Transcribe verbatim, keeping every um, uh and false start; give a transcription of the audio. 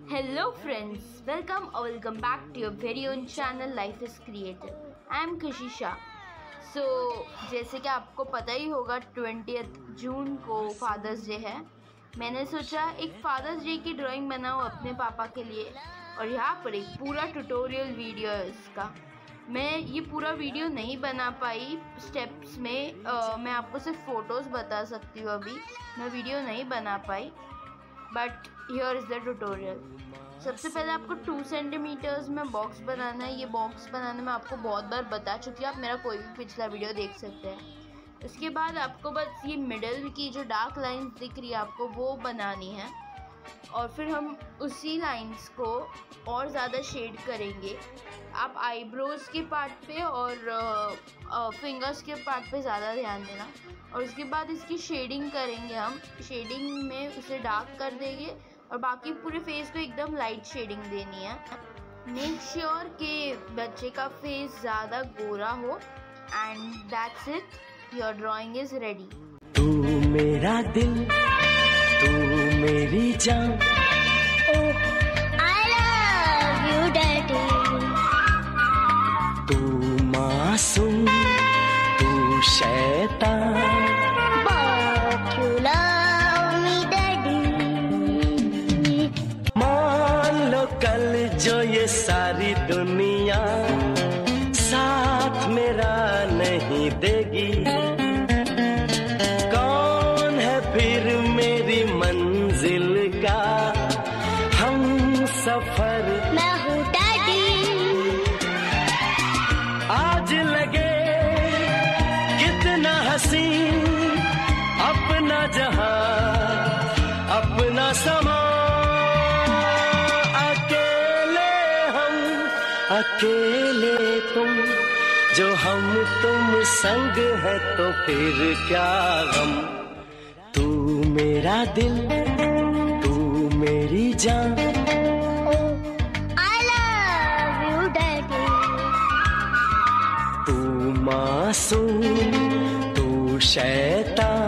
Hello friends, welcome or welcome back to your very own channel Life is Creative. I am खुशी Shah. So जैसे कि आपको पता ही होगा ट्वेंटियथ जून को फादर्स डे है. मैंने सोचा एक फादर्स डे की ड्राइंग बनाऊँ अपने पापा के लिए और यहाँ पर एक पूरा ट्यूटोरियल वीडियो है इसका. मैं ये पूरा वीडियो नहीं बना पाई स्टेप्स में. आ, मैं आपको सिर्फ फ़ोटोज़ बता सकती हूँ. अभी मैं वीडियो नहीं बना पाई but here is the tutorial. सबसे पहले आपको टू सेंटीमीटर्स में बॉक्स बनाना है. ये बॉक्स बनाने में आपको बहुत बार बता चुकी है. आप मेरा कोई भी पिछला वीडियो देख सकते हैं. इसके बाद आपको बस ये मिडल की जो डार्क लाइंस दिख रही है आपको वो बनानी है और फिर हम उसी लाइंस को और ज़्यादा शेड करेंगे. आप आईब्रोज़ के पार्ट पे और फिंगर्स के पार्ट पे ज़्यादा ध्यान देना. और उसके बाद इसकी शेडिंग करेंगे हम. शेडिंग में उसे डार्क कर देंगे और बाकी पूरे फेस को एकदम लाइट शेडिंग देनी है. मेक श्योर कि बच्चे का फेस ज़्यादा गोरा हो and that's it. Your drawing is ready. तू मेरा दिल, तू मेरी जान. Oh, I love you, Daddy. तू मासूम, तू शैतान. But you love me, Daddy. मान लो कल जो ये सारी दुनिया साथ मेरा नहीं देगी, कौन है फिर मेरी मंजिल का हम सफर. मैं हूँ Daddy. आज लगे कितना हसीन अपना जहां, अपना समा. अकेले हम, अकेले तुम, जो हम तुम संग है तो फिर क्या गम. तू मेरा दिल, तू मेरी जान. Oh, I love you, Daddy. तू मासूम, तू शैतान.